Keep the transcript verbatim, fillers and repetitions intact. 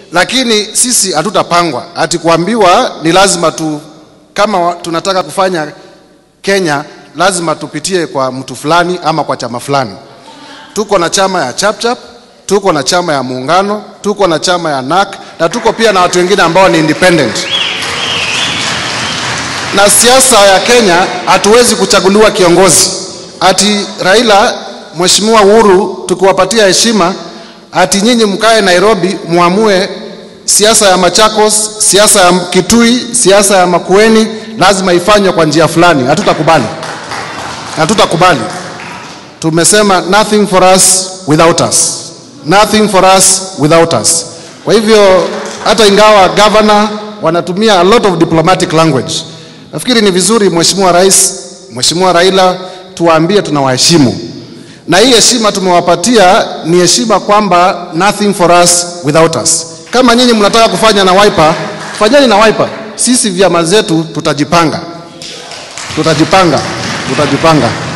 Lakini sisi hatutapangwa ati kuambiwa ni lazima tu, kama tunataka kufanya Kenya lazima tupitie kwa mtu fulani ama kwa chama fulani. Tuko na chama ya Chapchap, tuko na chama ya Muungano, tuko na chama ya N A C, na tuko pia na watu wengine ambao ni independent. Na siasa ya Kenya hatuwezi kuchaguliwa kiongozi ati Raila, Mheshimiwa Uhuru tukiwapatia heshima ati nyinyi mkae Nairobi muamue siasa ya Machakos, siasa ya Kitui, siasa ya Makueni lazima ifanywe kwa njia fulani. Hatutakubali. Hatutakubali. Tumesema nothing for us without us. Nothing for us without us. Kwa hivyo hata ingawa governor wanatumia a lot of diplomatic language, nafikiri ni vizuri Mheshimiwa Rais, Mheshimiwa Raila tuwaambie tunawaheshimu. Na hii heshima tumewapatia ni heshima kwamba nothing for us without us. Kama nyinyi mnataka kufanya na Wiper, fanyeni na Wiper. Sisi vyama zetu tutajipanga. Tutajipanga. Tutajipanga.